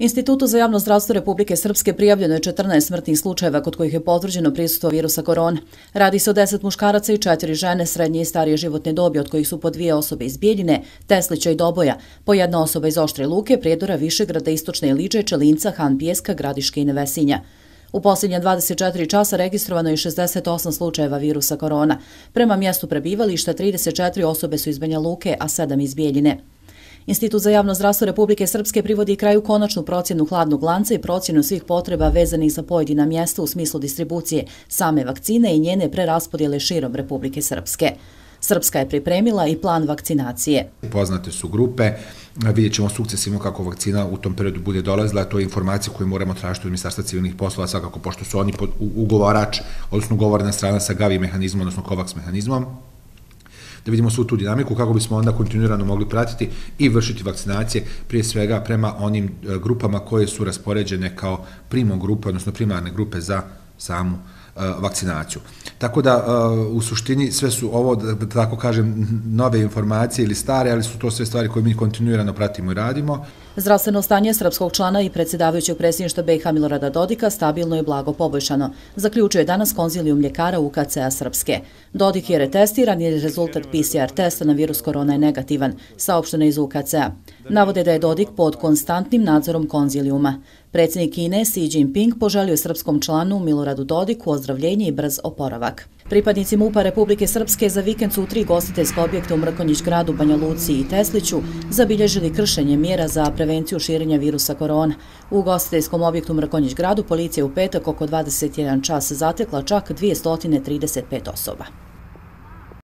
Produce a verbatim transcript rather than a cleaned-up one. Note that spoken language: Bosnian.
Institutu za javno zdravstvo Republike Srpske prijavljeno je četrnaest smrtnih slučajeva kod kojih je potvrđeno prisustvo virusa korona. Radi se o deset muškaraca i četiri žene srednje i starije životne dobi, od kojih su po dvije osobe iz Bijeljine, Teslića i Doboja, po jedna osoba iz Oštre Luke, Prijedora, Višegrada, Istočne Iliče, Čelinca, Han Pijeska, Gradiške i Nevesinja. U posljednja dvadeset četiri časa registrovano je šezdeset osam slučajeva virusa korona. Prema mjestu prebivališta trideset četiri osobe su iz Banja Luke, a sedam iz Bijeljine. Institut za javno zdravstvo Republike Srpske privodi kraju konačnu procjenu hladnog lanca i procjenu svih potreba vezanih za pojedina mjesta u smislu distribucije same vakcine i njene preraspodjele širom Republike Srpske. Srpska je pripremila i plan vakcinacije. Poznate su grupe, vidjet ćemo sukcesivno kako vakcina u tom periodu bude dolazila, to je informacija koju moramo tražiti od Ministarstva civilnih poslova, svakako pošto su oni ugovarač, odnosno ugovorena strana sa Gavi mehanizmom, odnosno COVAX mehanizmom, da vidimo svu tu dinamiku kako bismo onda kontinuirano mogli pratiti i vršiti vakcinacije, prije svega prema onim grupama koje su raspoređene kao primo grupe, odnosno primarne grupe za samu vakcinaciju. Tako da u suštini sve su ovo, da tako kažem, nove informacije ili stare, ali su to sve stvari koje mi kontinuirano pratimo i radimo. Zdravstveno stanje srpskog člana i predsjedavajućeg predsjedništva B iH Milorada Dodika stabilno i blago poboljšano, zaključuje danas konzilijum ljekara U K C A Srpske. Dodik je retestiran jer rezultat P C R testa na virus korona je negativan, saopšteno iz U K C A. Navode da je Dodik pod konstantnim nadzorom konzilijuma. Predsjednik Kine Xi Jinping poželio srpskom članu Miloradu Dodiku ozdravljenje i brz oporavak. Pripadnici MUP-a Republike Srpske za vikend su u tri gostiteljska objekta u Mrkonjić gradu, Banja Luci i Tesliću zabilježili kršenje mjera za prevenciju širenja virusa korona. U gostiteljskom objektu Mrkonjić gradu policija u petak oko dvadeset jedan čas zatekla čak dvjesto trideset pet osoba.